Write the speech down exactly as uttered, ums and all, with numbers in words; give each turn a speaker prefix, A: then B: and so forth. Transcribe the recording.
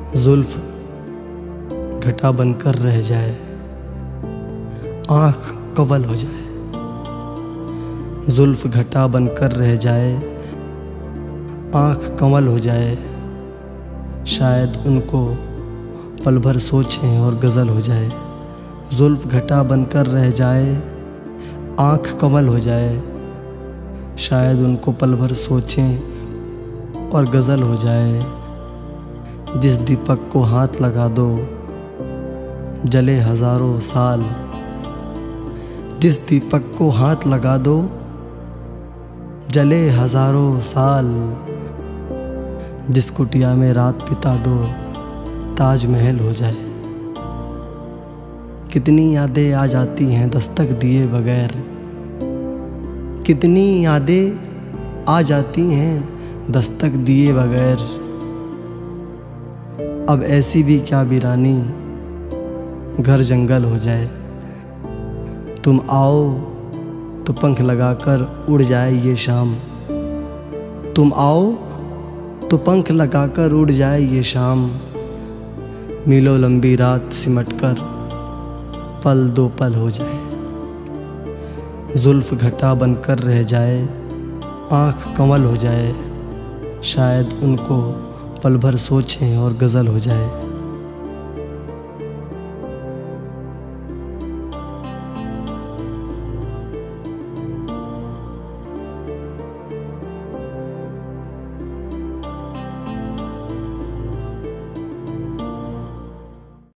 A: जुल्फ घटा बनकर रह जाए, आँख कवल हो जाए। जुल्फ घटा बनकर रह जाए, आँख कवल हो जाए। शायद उनको पल भर सोचें और गज़ल हो जाए। जुल्फ घटा बनकर रह जाए, आँख कवल हो जाए। शायद उनको पल भर सोचें और गज़ल हो जाए। जिस दीपक को हाथ लगा दो जले हज़ारों साल, जिस दीपक को हाथ लगा दो जले हज़ारों साल। जिस कुटिया में रात बिता दो ताजमहल हो जाए। कितनी यादें आ जाती हैं दस्तक दिए बगैर, कितनी यादें आ जाती हैं दस्तक दिए बगैर। अब ऐसी भी क्या वीरानी घर जंगल हो जाए। तुम आओ तो पंख लगाकर उड़ जाए ये शाम, तुम आओ तो पंख लगाकर उड़ जाए ये शाम। मीलों लंबी रात सिमटकर पल दो पल हो जाए। जुल्फ घटा बनकर रह जाए, आँख कंवल हो जाए। शायद उनको पल भर सोचें और गज़ल हो जाए।